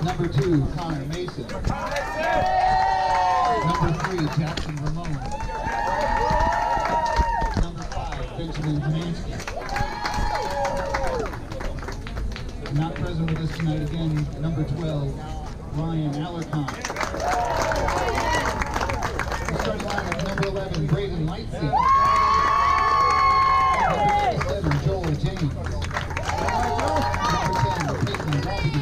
Number 2, Connor Mason. Number 3, Jackson Ramon. Number 5, Benjamin Hamansky. Not present with us tonight again, number 12, Ryan Alarcon. The starting lineup, number 11, Braden Lightsey. Number 87, Joel James. Number 10, Peyton Robby.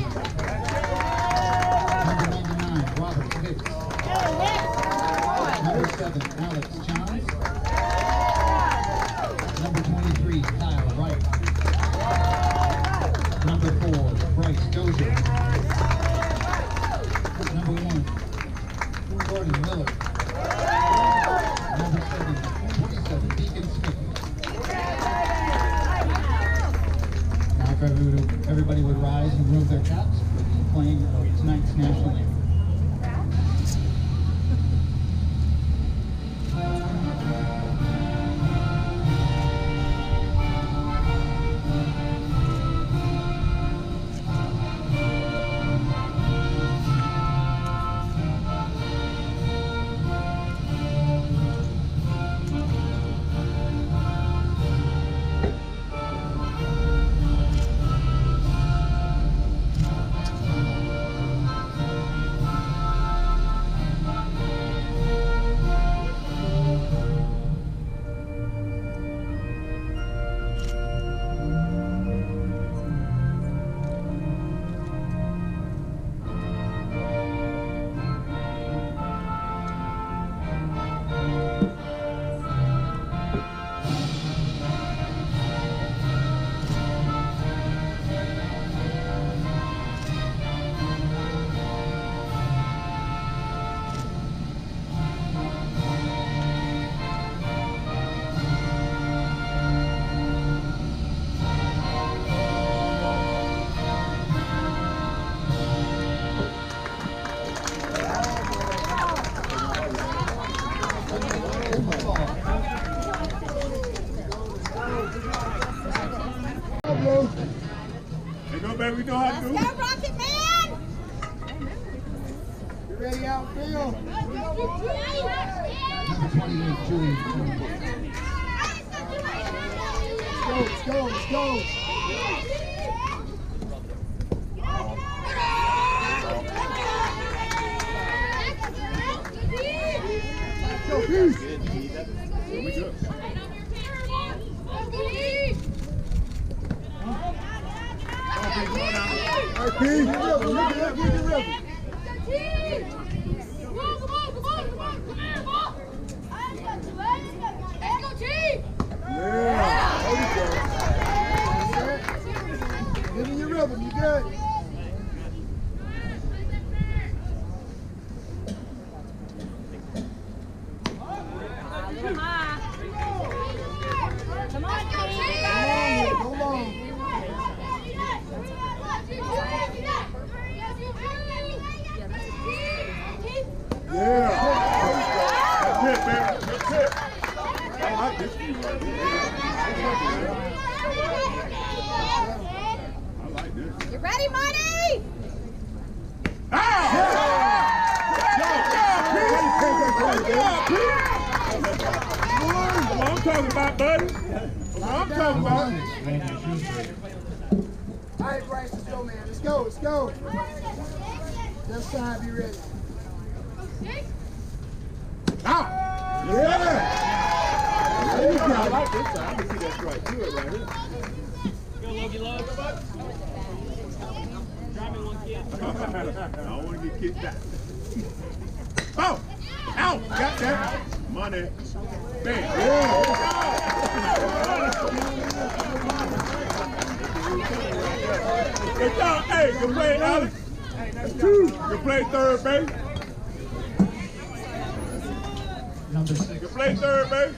Number 99, Robert Hicks. Number 7, Alex Johns. Number 23, Kyle Wright. Number 4, Bryce Dozier. Number 1, Gordon Miller. Number 27, Deacon Smith. Now if everybody would rise and remove their caps, we'll be playing tonight's national anthem. Hey, go, baby. We know how to do it. Let's go, Rocket Man! You ready, outfield? Number 28, Julian. Let's go, let's go. Go, peace. We good. All right, peace. Get the rhythm. Yeah, there you go. Get in your rhythm, you good? Come on, Katie! Go long. Yeah. That's it, man. That's it. I like this view right here. I like this. You ready, Marty? That's what I'm talking about, buddy. That's what I'm talking about. All right, Bryce, let's go, man. Let's go, let's go. This side, be ready. Out. Yeah. There you I go. like this side. I can see that strike through it right here. Go, Logie Love. Drive me one kid. I don't want to get kicked out. Oh! Out! Got that. Money. Bam. Good job. Hey, good play, Alex. Good play third base. Number 6. Good play third base.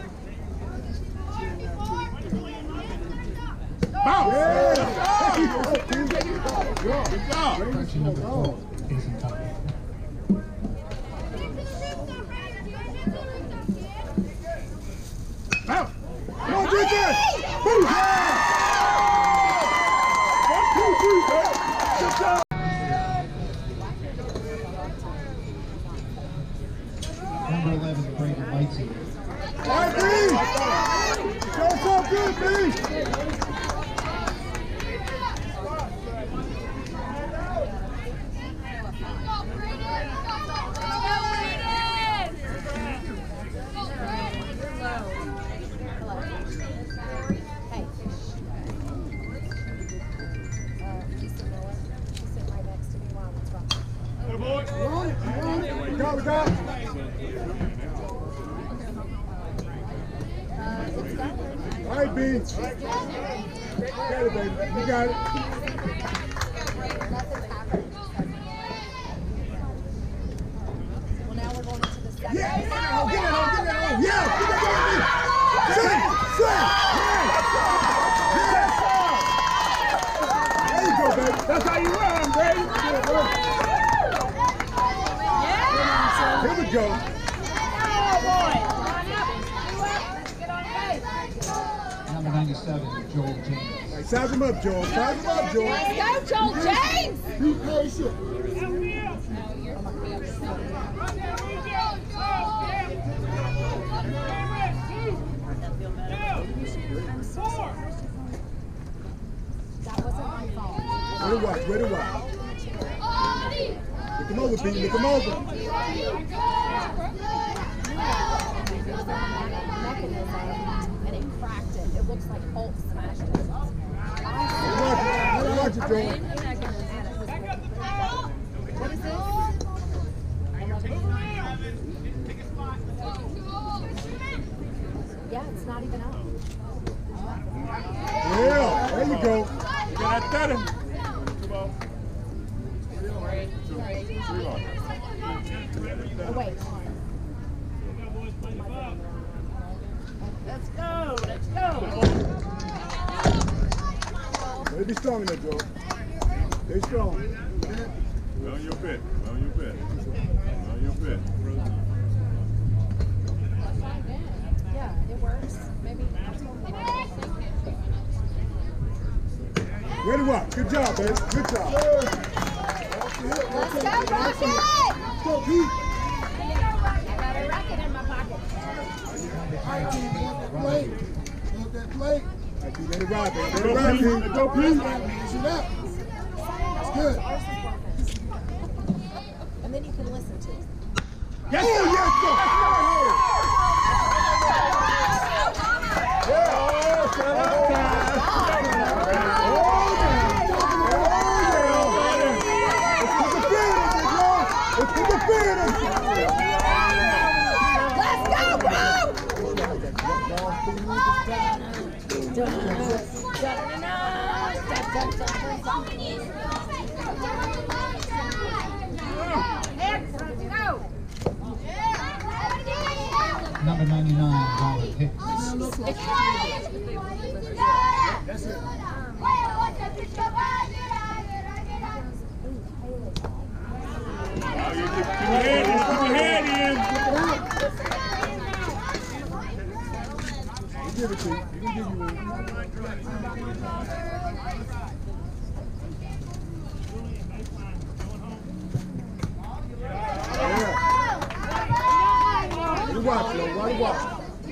Bounce. Good job. Correction, number 4, Jason Tucker. Bounce. Come on, defense. Boom. Scott. All right, B. You got it, baby. You got it. Well, now we're going into the second. Yeah, get that home, get that home, get that home. Yeah, get that home. Swing, swing. Yeah. There you go, baby. That's how you run, baby. Here we go. Number 97, Joel James. All right, size him up, Joel. Size him up, Joel. Let's go, Joel James! Be patient. That wasn't my fault. Way to watch, way to watch. Look him over, B. Look him over. Mechanism, and it cracked it. It looks like Holt smashed it. Watch it, Joel. What is this? Yeah, it's not even up. Yeah, there you go. You got that 30. Come on. Oh, wait. Let's go. Let's go. Way to be strong in there, Joel. Stay strong. Well on your bit. Well on your bit. Well on your bit. Yeah, it works. Maybe. Way to watch. Good job, baby. Good job. Let's go, Rocket! Let's go, Pete. I got a racket in my pocket. Plate. Hold that plate. All right, Pete, let it ride, baby. Let it ride, Pete. Let's go, Pete. Push it up. That's good. And then you can listen to it. Yes, Oh, yes, go. Let's go, bro! Number 99, Robert Hicks. Keep your head in. Give it to you. He can give you one. Yeah. You watch, yo. Why you watch?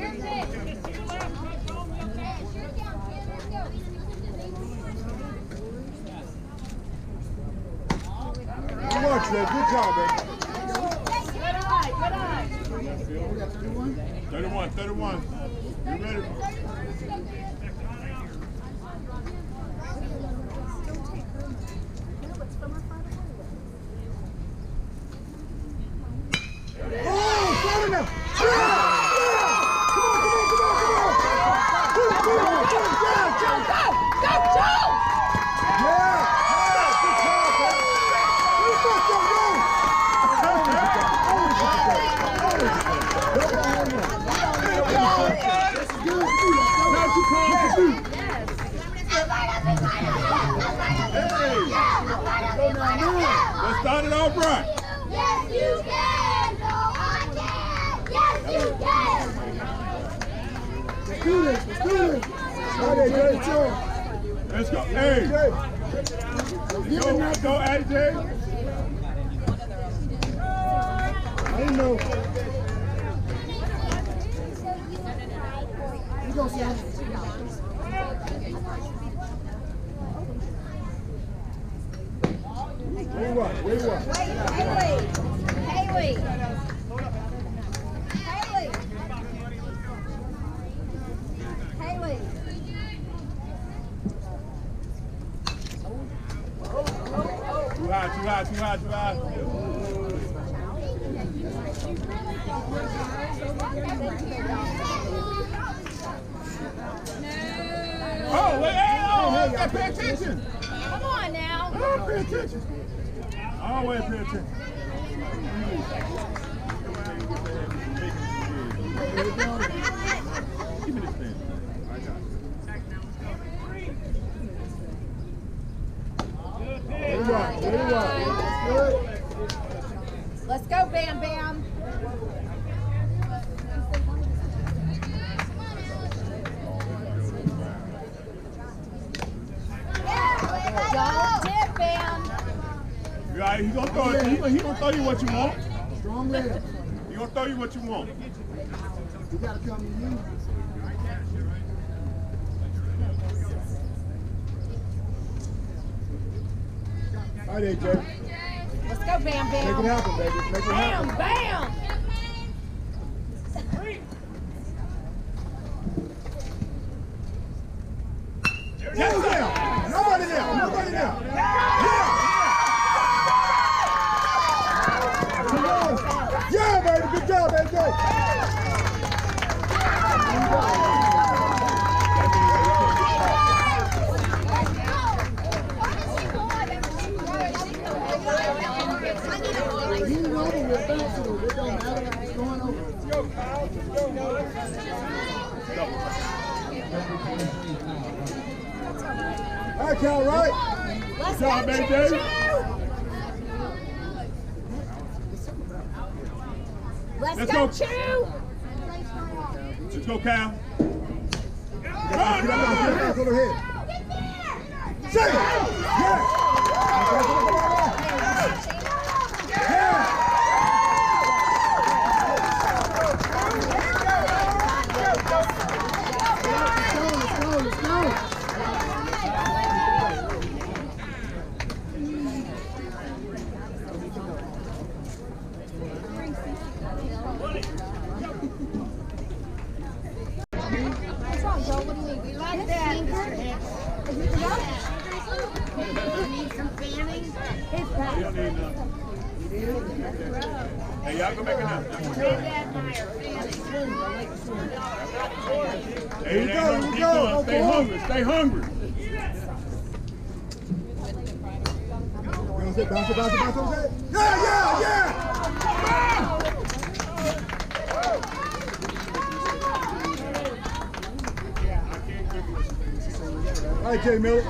You watch, yo. Good job, man. 31. You ready? Oh, slow down. Let's start it off right. Yes, you can! No, I can! Yes, you can! Let's do this. Let's do this. Friday, Jay. Let's go. Hey. Go, Addie J. I didn't know. You go, Sam. Where you at? Where you at? Haley! Too high. Oh, wait, hey, oh, pay attention. Come on now. Oh, pay attention. Always pay attention. Give me this thing. I got it. Let it rock. Let it rock. Good. Let's go, Bam Bam. Don't tip, Bam. Yeah, he gonna throw it. He gonna throw you what you want. Strong leg. He gonna throw you what you want. You gotta come to you. All right, AJ. Let's go, Bam Make it Bam. happen, baby. Make it Bam happen. Bam. Yes, sir. Yeah. Nobody there. Nobody there. Yeah. Yeah, baby. Good job, AJ. You know when you're bouncing over, it don't matter what's going on. All right, Cal, right? Let's Good job, go, AJ. Choo-choo. Let's Let's go, go. Chew. Let's go, Cal. Get up, go ahead. Say it! Yeah! Yeah! Let's go. What's wrong, Joe? What do you need? We like that. Need some fanning? You don't need nothing. Hey, y'all go back in there. Hey, Here we go, here we go. Stay hungry. Stay hungry. Bounce it. Yeah! All right, Jay Miller.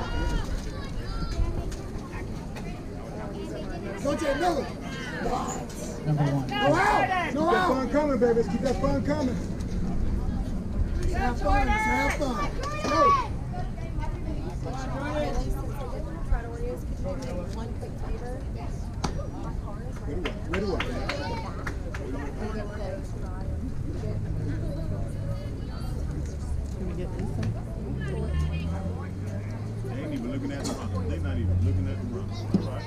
Go, Jay Miller. Number one. Go out. Keep that fun coming, baby. Keep that fun coming. Have fun. Have fun. Go. Way to work. They ain't even looking at the run. They're not even looking at the run. All right.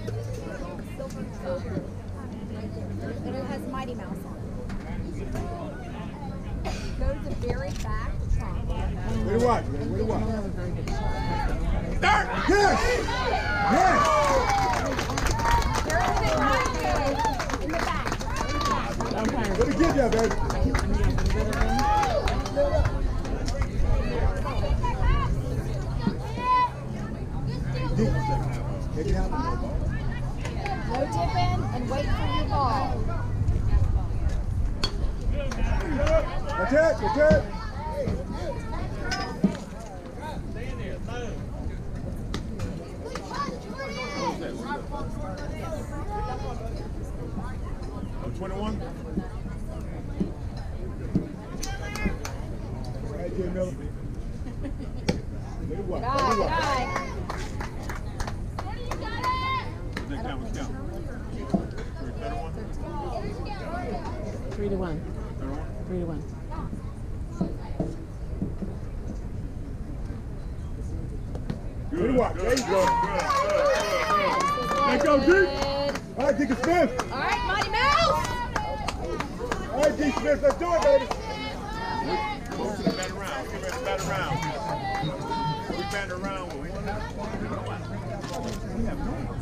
And it has Mighty Mouse on it. Go to the very back trunk. Way to watch. Way to watch. Start! Yes! Yes! There is a right there in the back. What to give you, baby? Deep. Make it happen, baby. No dipping and wait for your ball. That's it. That's it. Oh, 21? All right, Jay Miller. Way to watch. Good eye, Way to good watch. eye. Let's count. 3 to 1. 3 to 1. Good. Way to watch. There you go. Let's go, Duke. Good. All right, Deacon Smith. All right, Mighty Mouse. All right, Deacon Smith. Let's do it, baby. Get back around. Get ready to bat around. We bat around.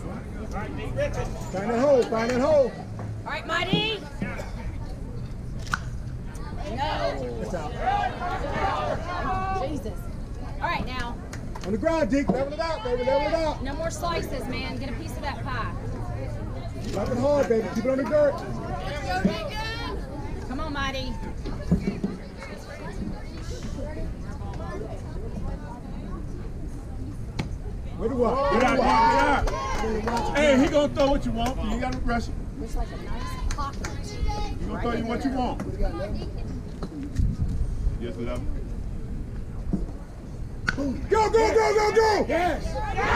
Find that hole. Find that hole. All right, Mighty. out. Jesus. All right, now. On the ground, Deke. Level it out, baby. Level it out. No more slices, man. Get a piece of that pie. Drop it hard, baby. Keep it on the dirt. Come on, Mighty. Where do what? Get out, get out. Hey, he gonna throw what you want. You ain't gotta rush it. Looks like a nice pocket. He gonna throw you what you want. Yes, without. Go, go, go, go, go! Yes!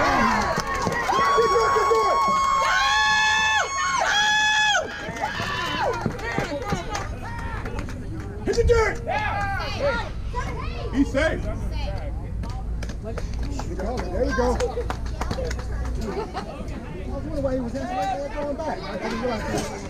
Hit the dirt! He's safe. There we go. I was wondering why he was asking right there going back. I didn't realize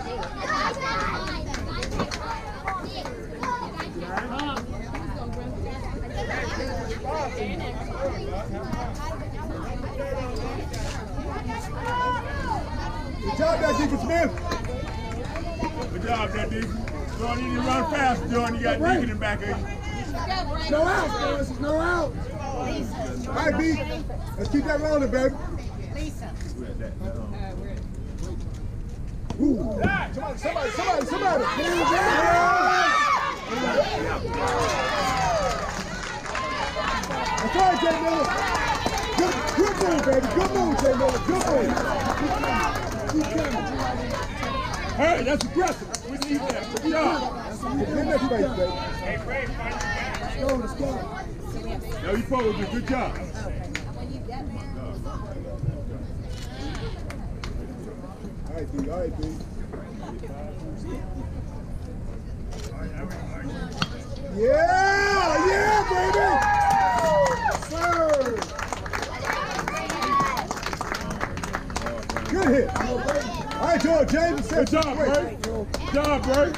Good job there, Deacon Smith. Good job there, Deacon. Jordan, you need to run fast, Jordan. You got Deacon in back of you. No out, fellas. No out. All right, B. Let's keep that rolling, baby. Lisa. Ooh. Somebody. That's right, Jay Miller. Good move, baby. Good move, Jay Miller. Good move. Keep coming. Hey, that's aggressive. We need that. Good job. Get in that space, baby. Hey, Ray, find your Let's go. No, you posed a good job. All right, B. All right, B. Yeah, baby. Sir. Good hit. All right, George James. Good job, Bray. Good job, Bray.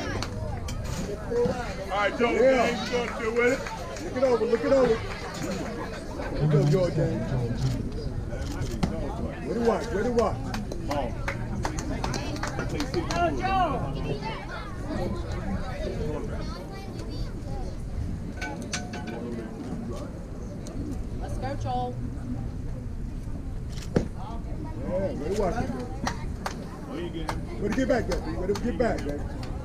All right, George James, you gonna do with it? Look it over, look it over. Good go, George James. Where do watch, where do watch? Let's go, Joel. Yeah, where do watch? Where to get back, baby? Where to get back, baby?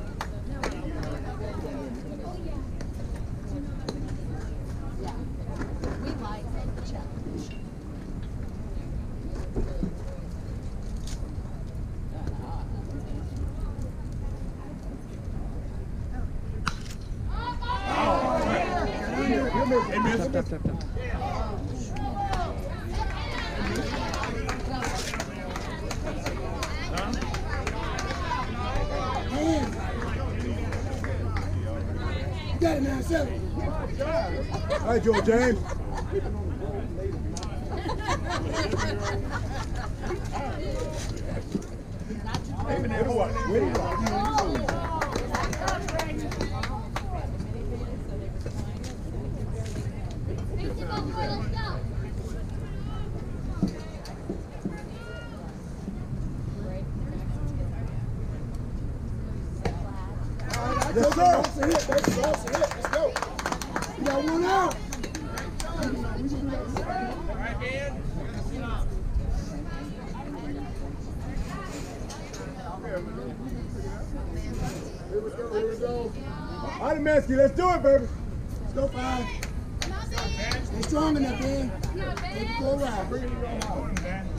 We like the challenge. Hey, miss. You got it, man. 7. All right, George James. Where do watch? Where do watch? Yes, sir. That's a hit, baby. That's a hit. Let's go. You got one out. Here we go, here we go. All right, Mansky, let's do it, baby. Let's go, 5. Stay strong in that thing. Take it for a ride. Bring it around.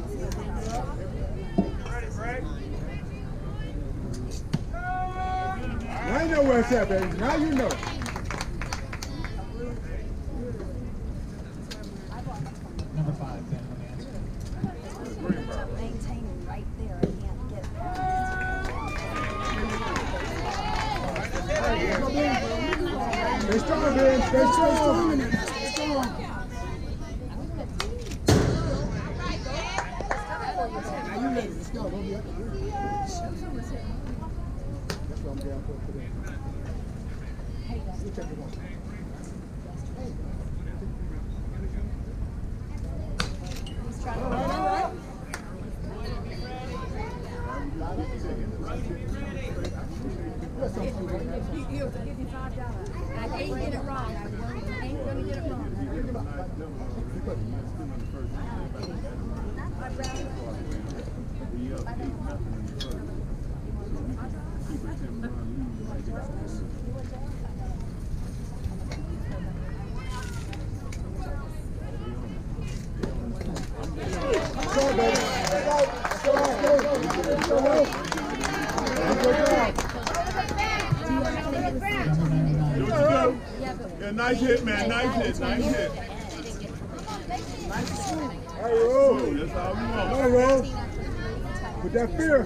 Now you know where it's at, baby. Now you know. Number 5, Daniel Mansky. Maintaining right there. I can't get it. Stay strong, man. Stay strong. Stay strong. Now you ready. Let's go. Don't be up to here. That's what I'm down for today. You check it out. All right. That's something. He'll give you $5. I ain't get it wrong. I ain't gonna get it wrong. I'd rather. Go, baby. Go. Yeah, nice hit, man. Nice hit. Nice hit. Hey, roll. That's all we want. No, roll. With that fear.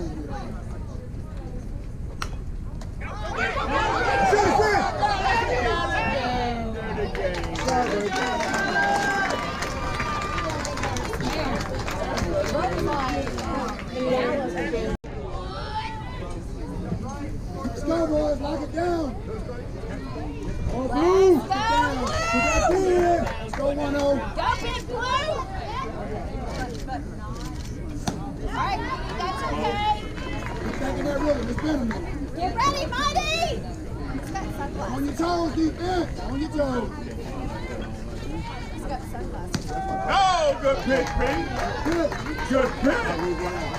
Let's go, boys. Lock it down. Oh, blue. Get down. Put that blue in. Let's go 1-0. Go, Big Blue! Alright, that's okay. Keep taking that rhythm. It's been a minute. Get ready, Mighty! He's got On sunglasses. your toes, defense. On your toes. He's got sunglasses. Oh, good pitch, Pete. Good. Good pitch.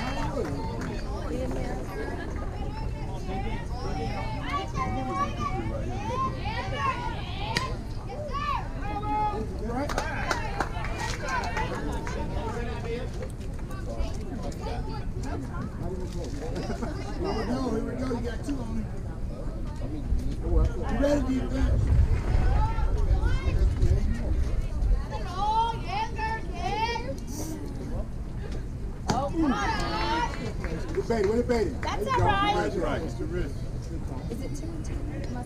Here we go. You got 2 on it. You ready, defense? Oh, come on. Get baited. Where the baited? That's There you all go. right. That's right. It's the wrist. Is it 2 and 2?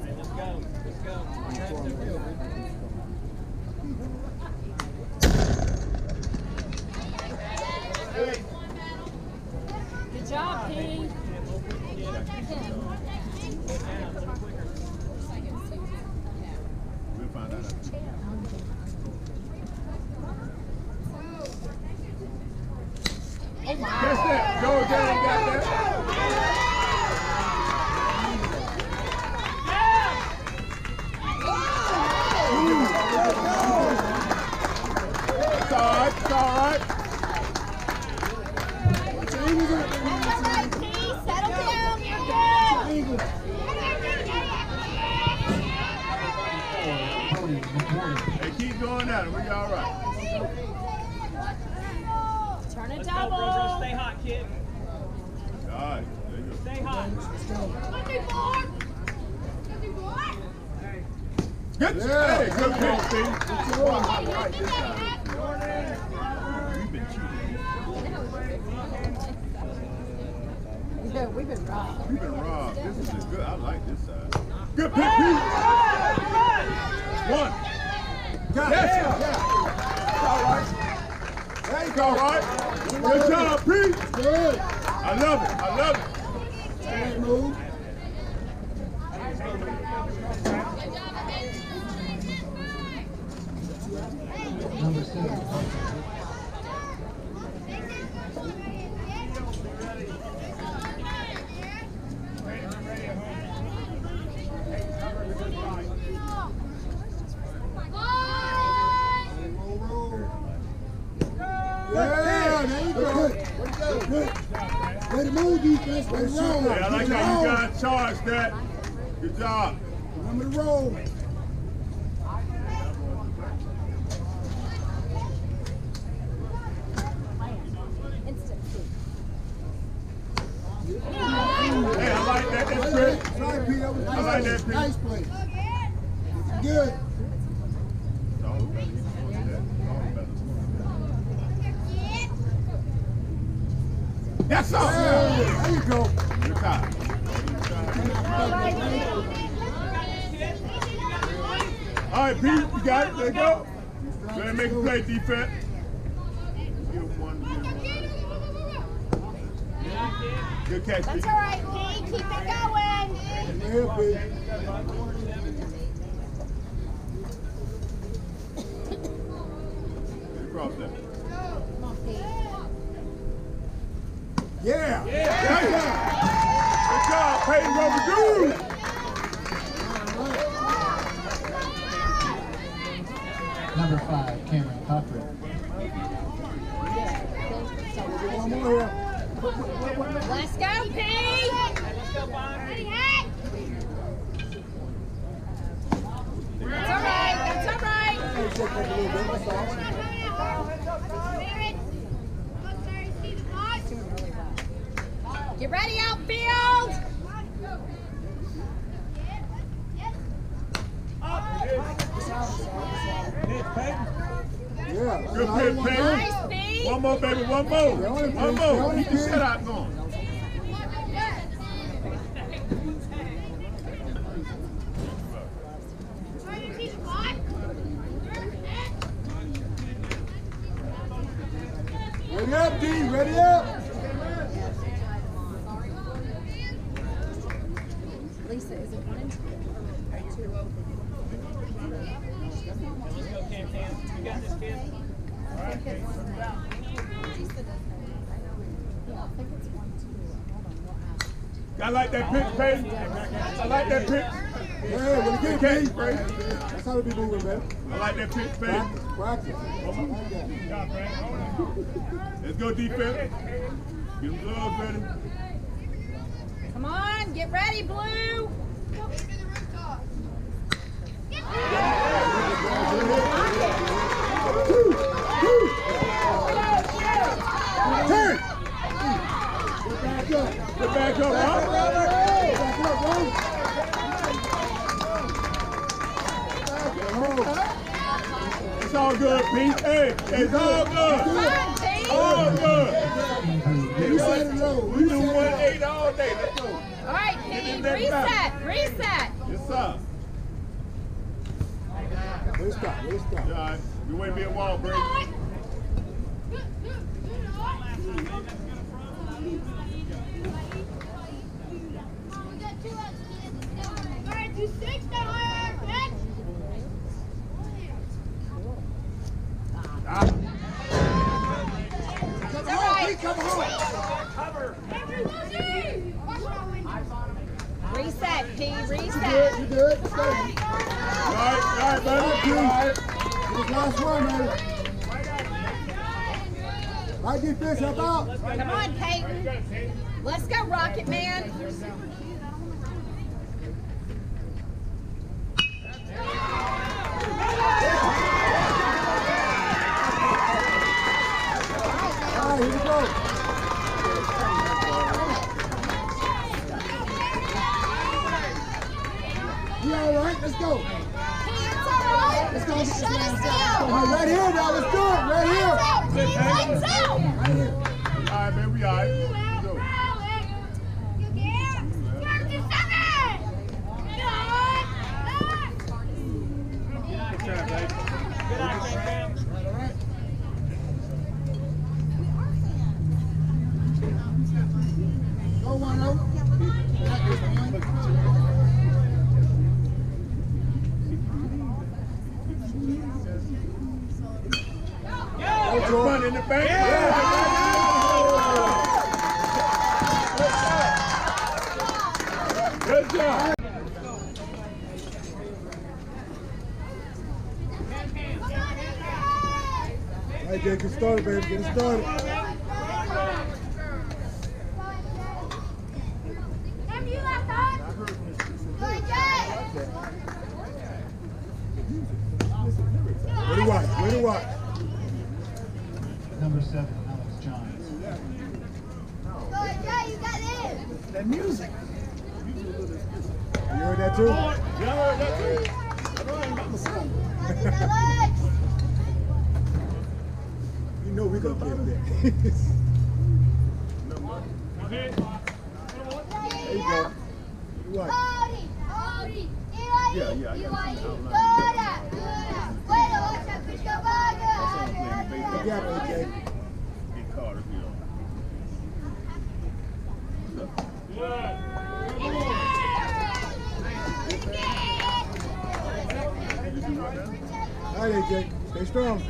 Good job, Pete. We'll find out. Catch that. Go down. Got that. It's all right. It's all right. Watch your ankles up. That's all right, Pete. Settle down. You're good. Ankles. Hey, keep going at it. We all right. Turn it Let's go, double. Brozo. Stay hot, kid. All right. There you go. Stay hot. Good. Yeah. Hey, good pitch, Steve. Good job. Right this time. We've been cheating. Yeah, we've been robbed. We've been robbed. This is good. I like this side. Good pitch, Pete. One. Yes. It's all right. It's all right. Good job, Pete. Good. I love it. I love it. Straight move. Number 7. Yeah, there you go. Good. Way to move, defense. Way to roll. Hey, I like how you guys charged that. Good job. Remember to roll. Instant. Hey, I like that. That's good. Sorry, Pete. That was nice. I like that, Pete. Nice play. Good. Yes, sir. Yeah, there you go. Good time. All right, Pete, you got it. There you go. Go ahead and make a play, defense. Good catch, That's Pete. all right, Pete. Keep it going. Yeah, Pete. Across that. Come on, Pete. Yeah. Good job, Peyton Rover. 5, Cameron Cochran. One more here. Let's go, P! That's all right. That's all right. Hey, check that a little bit. That's all. Get ready, outfield! Yeah. Good pitch, Nice, baby. P! One more, baby. One more. One more. Keep the shutout going. Ready up, D. Ready up. Lisa, is it 1 and 2? You got this, kid? I think it's 1 and 2. Lisa doesn't know. Yeah, I think it's 1 and 2. Hold on, we'll ask. I like that pitch, Peyton. I like that pitch. Yeah, when you get Okay, D. Frank. That's how we be moving, man. I like that pitch, Peyton. Practice. Let's go defense. Get them gloves ready. Come on, get ready, Blue! Turn. Get back up, huh? It's all good, Pete. Hey, it's all good. Come on, P! All good. Reset it low. We do 1-8 all day. Let's go. All right, P, in that reset, reset! Yes, sir. Let's stop. Let's stop. All right. You wait to be a wall break. It's all right. Reset, P, reset. You good? Let's go. All right, buddy. All right. This last one, man. Right defense, help out. Come on, Peyton. Let's go, Rocket Man. All right, here we go. You all right? Let's go. Let's go. Shut us down. All right, right here now. Let's do it. Right here. Lights out. Right here. All right, man. We all right. Let's go. Good job, baby. Go 1-0. It's fun in the bank. Good job. All right, Jake, get started, baby. Get it started. Way to watch. Way to watch. Number 7, Alex Johns. That music. You heard that too? Yeah, that's it. You know we gonna get that. There you go. You watch. Yeah, I got it. Good job, AJ. Get Carter, you know. All right, AJ. Stay strong.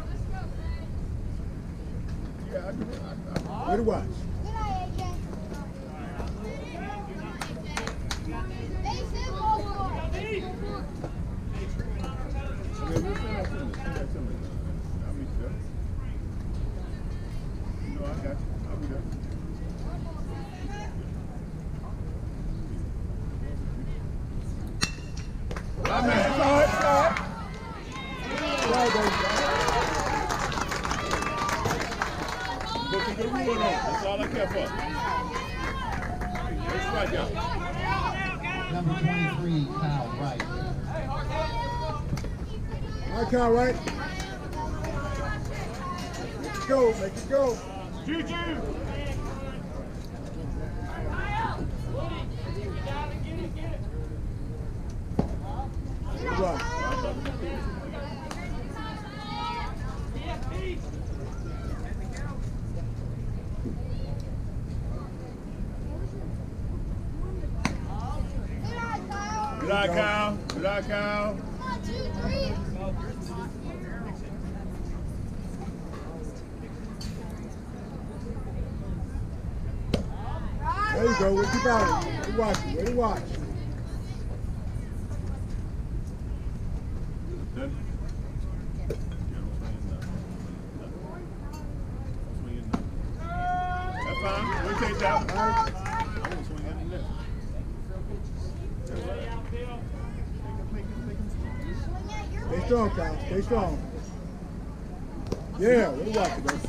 Yeah, I do. Way to watch. I mean, No, I got you. I'll be there. My man, it's all right, it's all right. Put some good wood on. That's all I care for. That's right, y'all. Number 23, Kyle Wright. All right, Kyle, right? Make it go, make it go. Juju! Good luck. Good eye, Kyle. Good eye, Kyle. There you go. What you got? Ready watch. Ready watch. Done? That's fine. We'll take that. I won't swing any left. Stay strong, Kyle. Stay strong. Yeah, ready watch it, baby.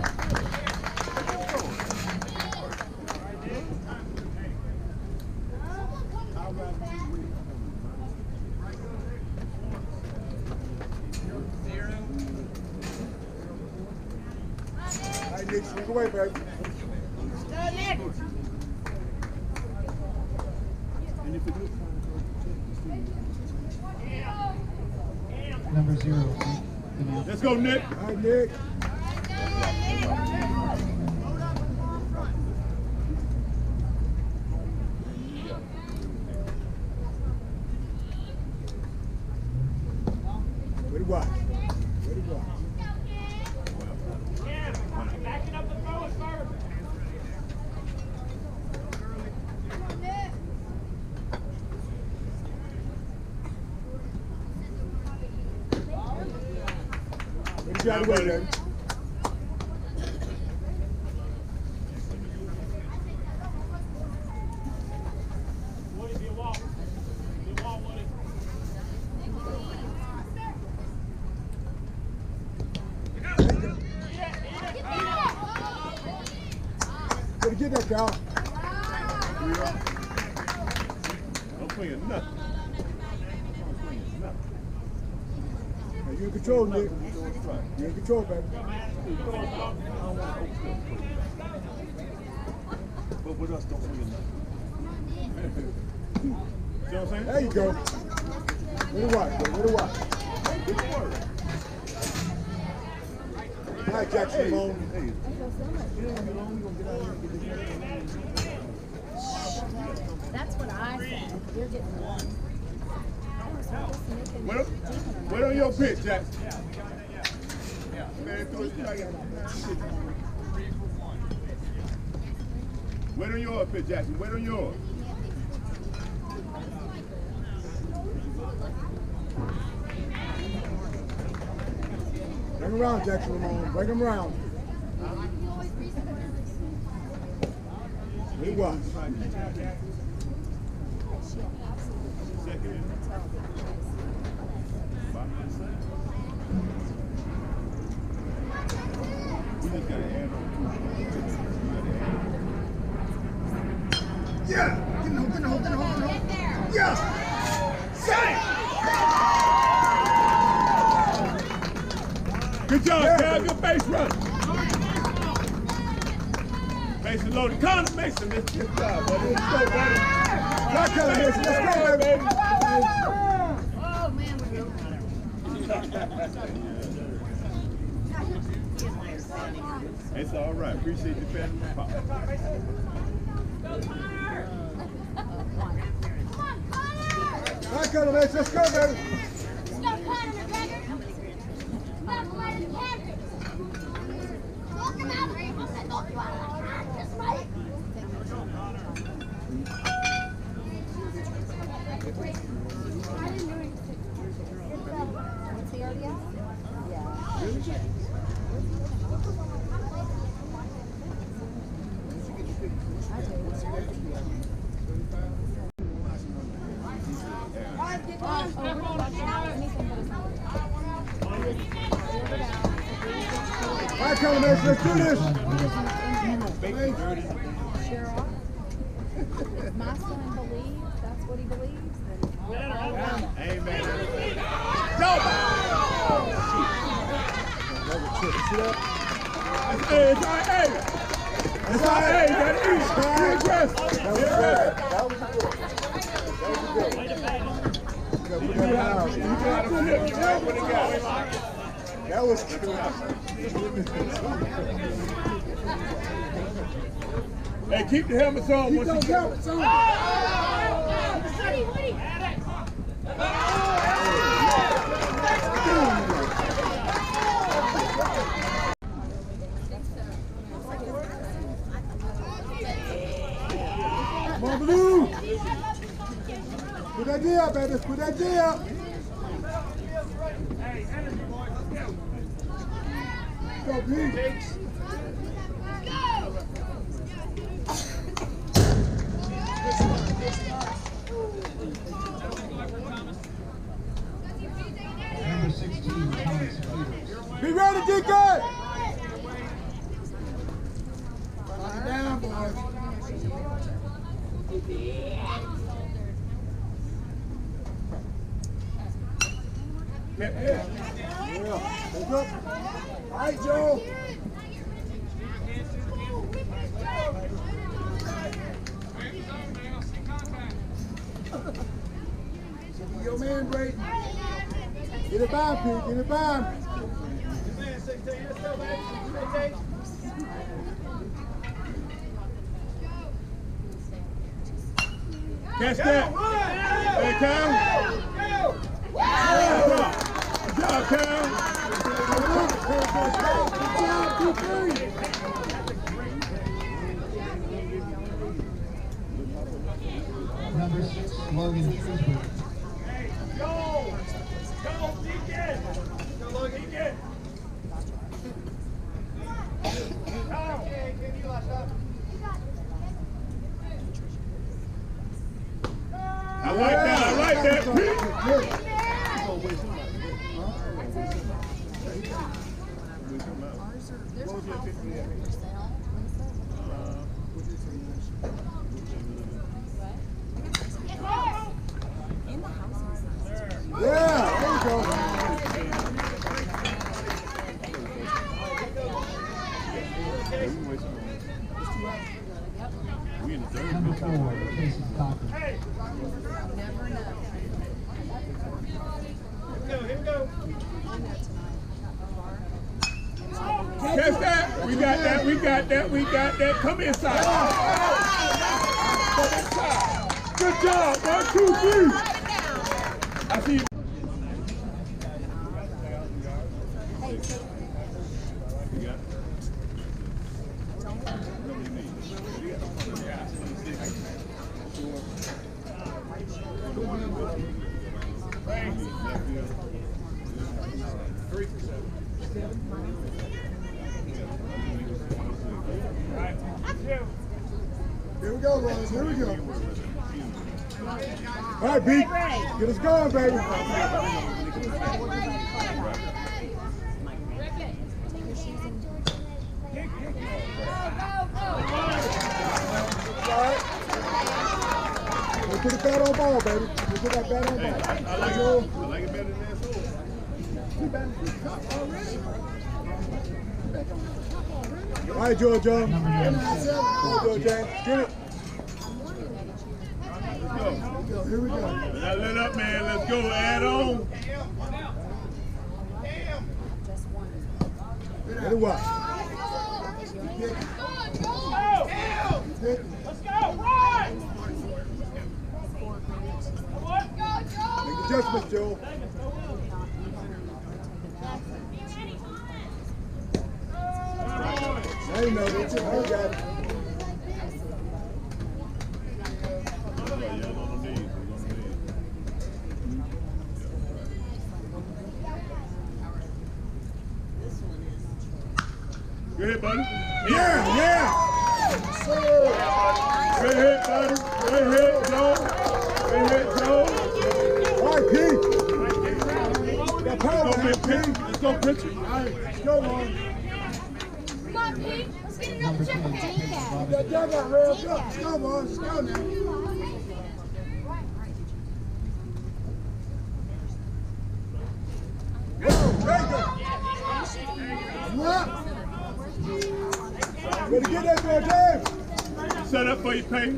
All right, Nick, swing away, baby. Number 0, Zeke Canal. Let's go, Nick. All right, Nick. Ready watch. Ready watch. Backing up the throw, sir. Ready to get out of the way, baby. Woody, be a wall. Be a wall, Woody. Ready to get that, Kyle. Don't swing at nothing. Don't swing at nothing. Now, you in control, Nick. You in control, baby. But with us, don't swing at nothing. See what I'm saying? There you go. Ready watch, baby. Ready watch. Good work. All right, Jackson Ramon. Hey, That's what I said. You're getting one. wait on your pitch, Jackson. Man, throw it back in. Wait on your pitch, Jackson. Wait on yours. Bring him around, Jackson Ramon. Bring him around. Ready watch. Yeah! Get in the hole, get in the hole, get in the hole, get in the hole. Yeah! Good job, Kyle. Good base run. Mason loaded. Connor Mason, good job, buddy. Let's go, buddy. Right, Connor Mason. Let's go, baby. Oh, man, we're It's all right. Appreciate you fanning the pop. Right, Connor Mason. Let's go, baby. What's he already out? come, man. Let's do this. Cheryl, if my son believes that's what he believes, then Amen. See that? Hey, it's all right. Hey. It's all right. Hey, you gotta eat. That was good. That was good. Hey, keep the helmets on. Keep those helmets on. Come on, Blue. Put that G up, baby. Put that G up. Go, Pete. Number 16, Thomas Peters. Be ready, DK. Lock it down, boys. Yeah. Let's go. All right, Joe. Your man, Brayden. Get it by, Pete. Get it by. Catch that. Hey, Kyle. Good job, Kyle. Number 6, Logan Shrewsbury. Go, Deacon! Go, Deacon! I like that. I like that. Yeah, there you go. Number 4, Casey Cochran. never know. Here we go. Catch that. We got that. We got that. We got that. Come inside. Come inside. Good job. 1, 2, 3. I see you. Here we go, boys. Here we go. All right, Pete. Get us going, baby. Let's put the bat on ball, baby. Let's put that bat on ball. I like it better than that soul. All right, George. Go, George. Get it. Let's go. Here we go. Now let up, man. Let's go. Add on. Get it what? Let's go, run! Make adjustments, Joe. Now you know that. Now you got it. Good hit, buddy. Yeah, yeah. Good hit, buddy. Good hit, Joe. Good hit, Joe. All right, Pete. Got power, Let's go, man, Pete. Pete. Let's go, Pitcher. All right, let's go, man. on, Pete. Let's get Number another 10, triple. Peyton That Robinson. dugout rails up. Let's go, boys. Let's go now. What? Better get that there, Dave. Set up for you, Peyton.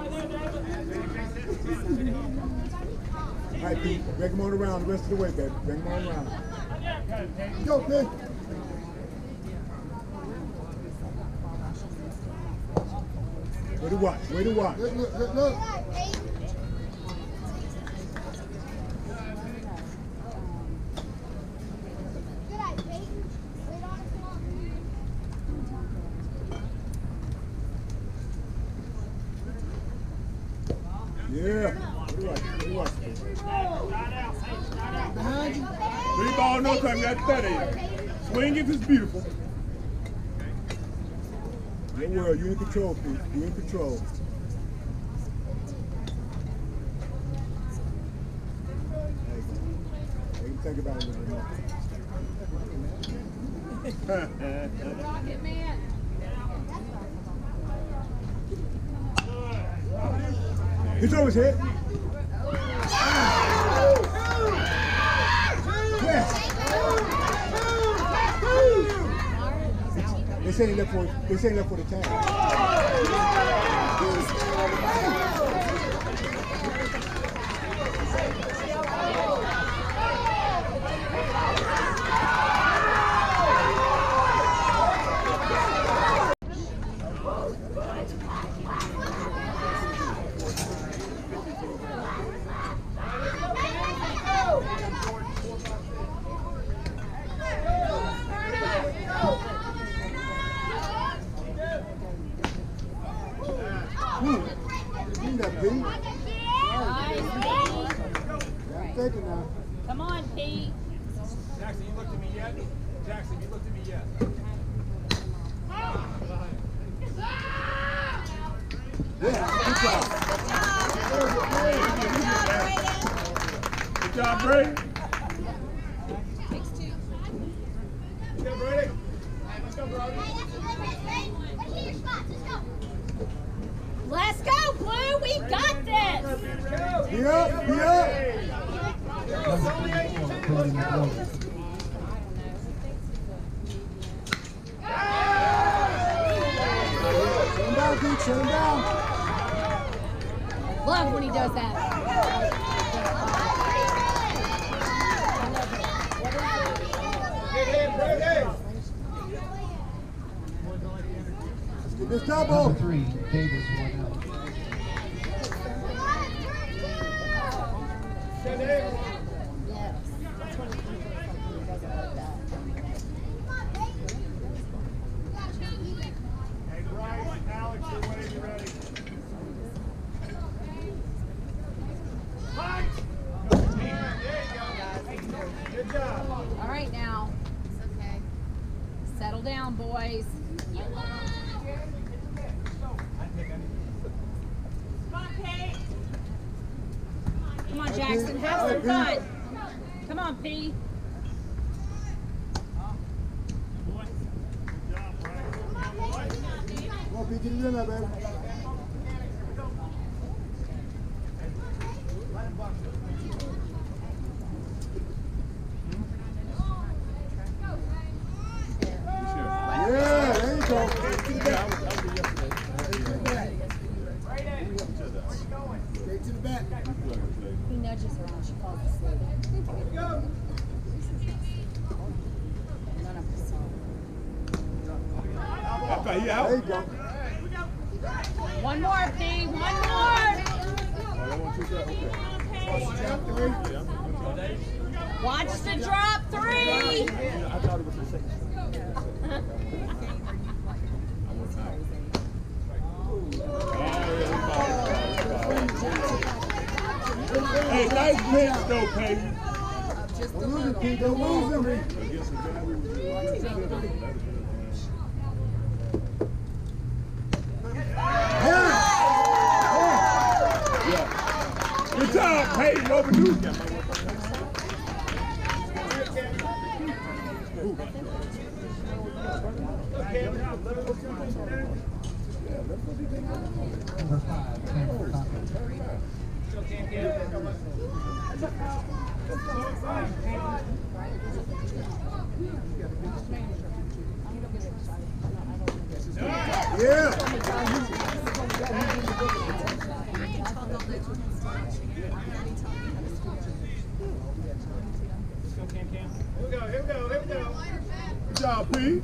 All right, Pete. Bring him on around the rest of the way, baby. Bring him on around. Go, Pete. Way to watch. Way to watch. Look, look, look, look. Yeah. Way to watch. Way to watch. Behind you. 3 ball, no time. You got 30. Swing if it's beautiful. Your world. You in control, Pete. You in control. Hey, you think about it a little bit more. Rocket man. It's over his head. Yes. They say he left for the tag. Clean that, Pete. Nice, Pete. I'm thinking now. Come on, Pete. Jackson, you looked at me yet? Jackson, you looked at me yet? Yeah, good job. Good job, Brady. Yeah, Brady. Let's go, Brody. Let's go, Blue. We got this. Be up, be up. Number 24, Cody McLaughlin. Shut him down, Pete, shut him down. Love when he does that. Let's get this double. Number 3, Davis, 1 out. Hey, Bryce, Alex, you're whenever you're ready. Good job. All right now. Settle down, boys. Come on, Jackson. Have some fun. Come on, P. Come on, Pete, get it in there, baby. Yeah, there you go. Straight to the back. He nudges her and she falls asleep. None of us saw. Okay, he out. There you go. One more, P. One more. Watch the drop 3. Hey, nice pitch though, Peyton. Don't lose him, Pete. Don't lose him. Good job, Peyton. Overdue. Okay, Number 5, Cameron Cochran. Yeah. Good job, P.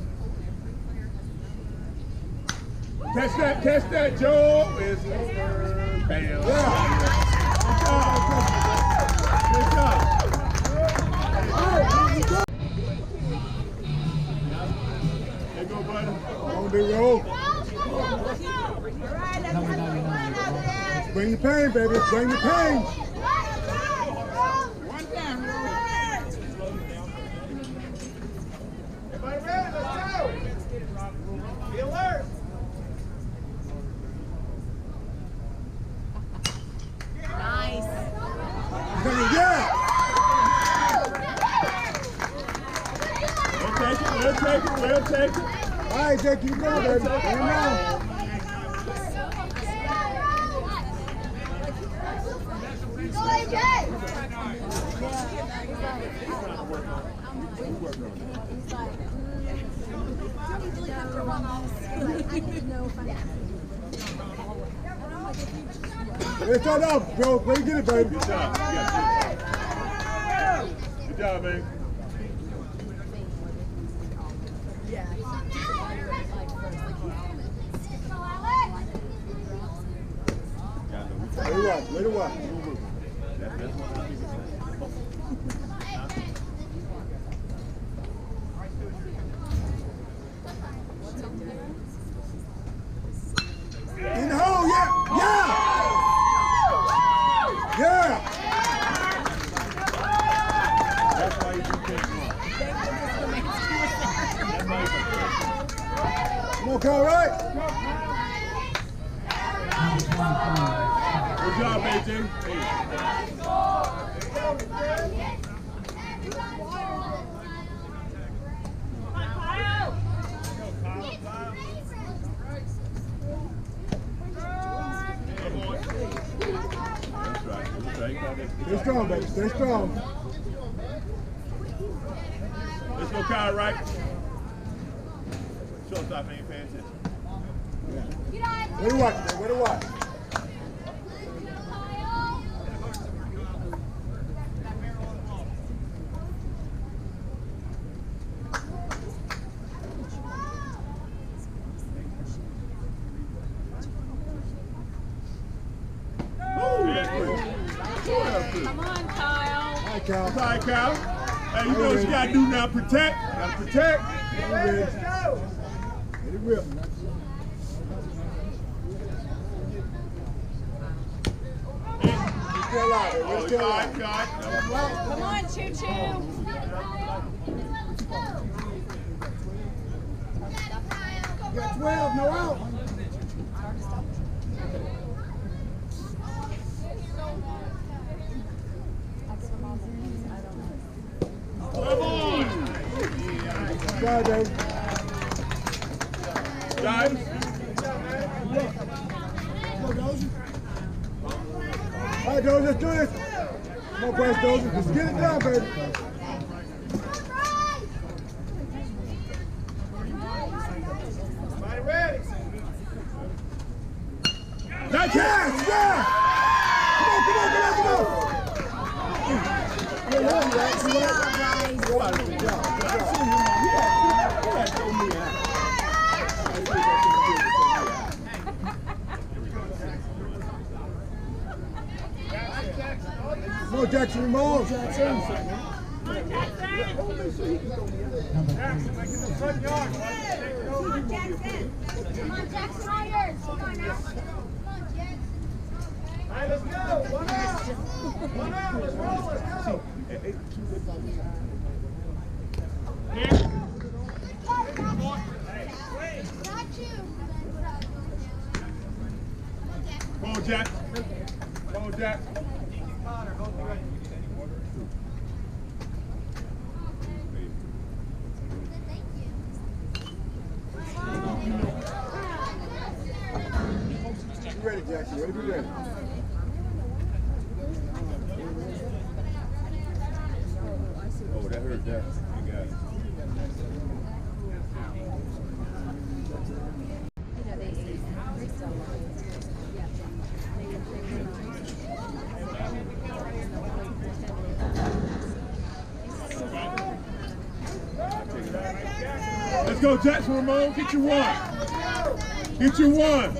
Catch that, Joe. It's over. Bam. Yeah. Good job. There you go, buddy. On big roll. Number 99. Bring the pain, baby. Bring the pain. Everybody ready? Let's go. Be alert. Nice. Yeah. We'll take it. All right, Jake, keep going, baby. Bring him down. Let's start off, bro. Go get it, baby. Good job. Good job, man. Way to watch. In the hole, yeah! Yeah! That's why you do things wrong. Come on, Kyle, right? Good job, AJ. Stay strong, baby. Stay strong. Let's go, Kyle, right? Shortstop ain't paying attention. Way to watch, man. Way to watch. Come on, Kyle. All right, Kyle. All right, Kyle. Hey, you know what you gotta do now? Protect. Gotta protect. Let's go. Let it rip. Stay alive, baby. Oh, Stay all right, alive. God. Come on, Choo Choo. You got 12, no out. Come on. Try, baby. Guys. All right, Dozy, let's do this. Come on, Bryce Dozy. Let's get it done, baby. That's Yes, yeah! Come on. Hey, love you, right? You right? Good job. Good job. Come on, Jackson Ramon. Number 3, Come on, Jackson. Come on, Jackson, all yours. Come on now. Come on, Jackson. All right, let's go. One out. One out. Let's roll. Let's go. Got you. Come on, Jack. Come on, Jack. ready, Jackson. Ready, be ready. Oh, that hurt that. You got it. Let's go, Jackson Ramon. Get your one. Get your one.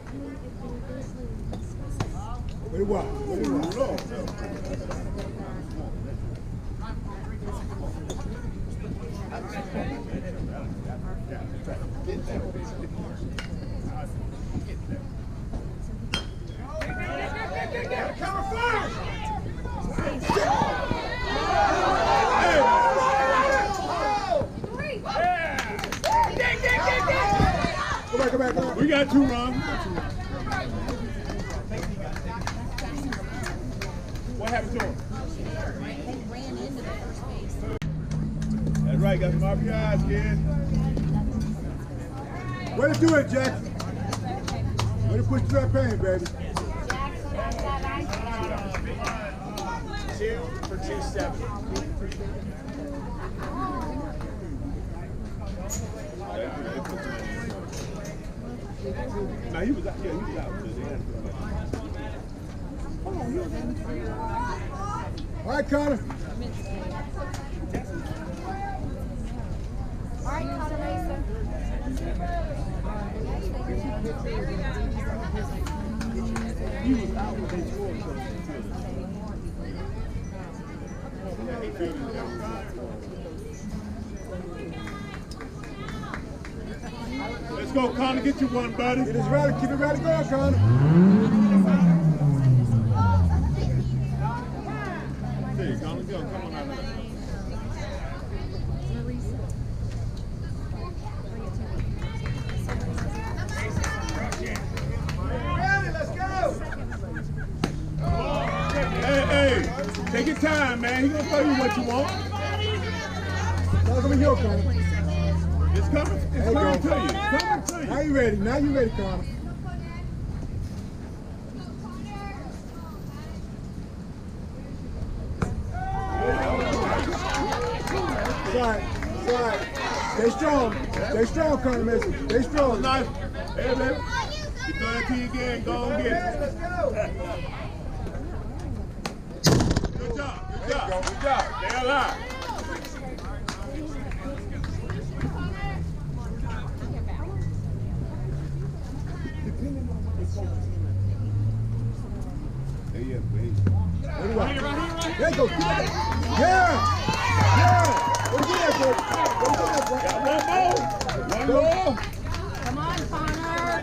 Ready, watch. Ready, watch. Come back. We got 2 runs. What happened to him? They ran into the first base. That's right, got some RBIs, kid. Way to do it, Jackson. Way to push through that pain, baby. 2 for 270. No, he was out. Yeah, he was out. All right, Connor. All right, Connor Mason. He was out when they scored. Let's go, Connor. Get you one, buddy. Get us ready. Keep it ready going, Connor. Hey, Connor, go. Come on out there. Hey, take your time, man. He's gonna tell you what you want. Talk over here, Connor. It's coming. It's There you coming go. to you. It's coming to you. Now you ready. Now you ready, Connor. Side. Stay strong. Stay strong, Connor Mason. Stay strong. Nice. Hey, baby. You throw that to you again. Go and get it. Let's go. Good job. Stay alive. There you go, There you go. Yeah. Go get that, boy. Got one more. Come on, Connor.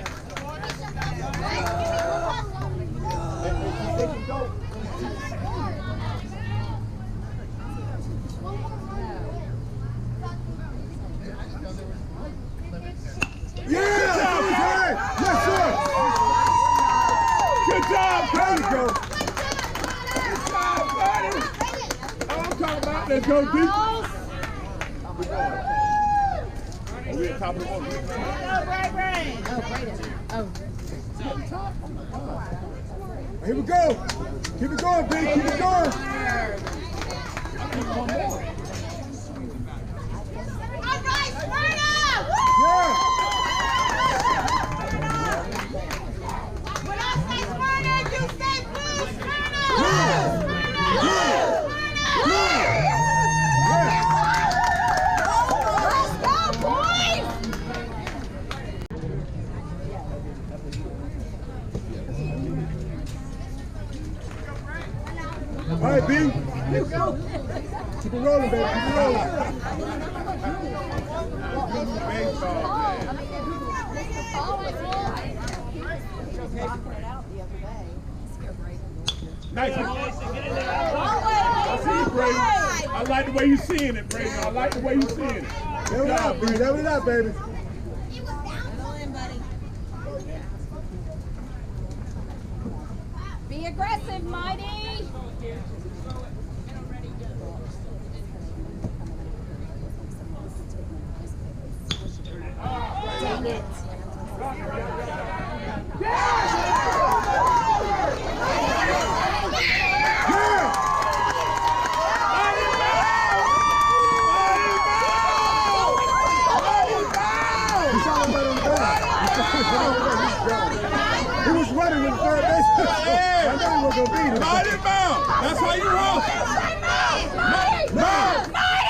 Yeah. Yes, sir. Good job, There you go. Good job, buddy. I'm talking about. Let's go deep. Oh, we at top of the order. Here we go. Keep it going, B. Keep it going. Yeah. All right, B. Here we go. Keep it rolling, baby. Keep it rolling. Baseball, man. Nice. I see you, Brady. I like the way you're seeing it, Brady. I like the way you're seeing it. Level it up, B. Level it up, baby. Be aggressive, Mighty. Dang it. He was running with the third baseman. Hey. I know he was going to beat him. Mighty Mouse. That's how you run. Mouse.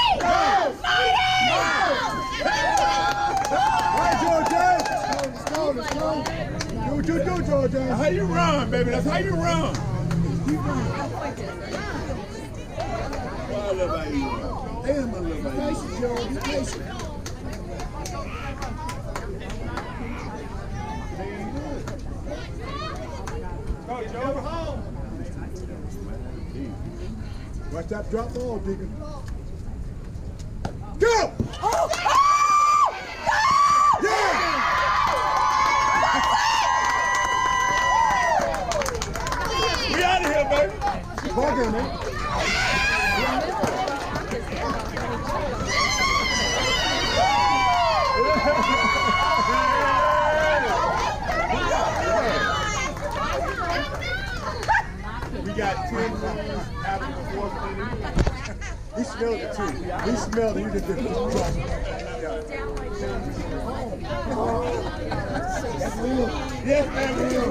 All right, Georgia. Let's go. Do what you do, Georgia. That's how you run, baby. That's how you run. Well, I love how you run. Damn, I love how you patient, Joe. Be patient. Watch that drop ball, Deacon. Go! Yeah! We out of here, baby. Ball game, man. We got 10 runs after the fourth inning. He smelled it too. He smelled it. He just didn't drop it. Yes, man, we do.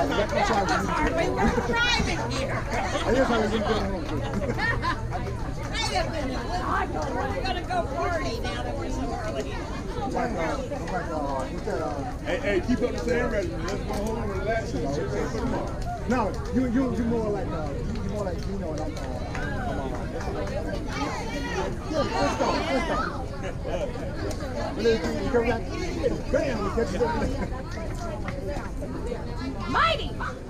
Hey, keep up the same regimen. Let's go home and relax and get ready for tomorrow. No, you more like Gino and I'm let's go. You come back, bam, we catch you. Mighty!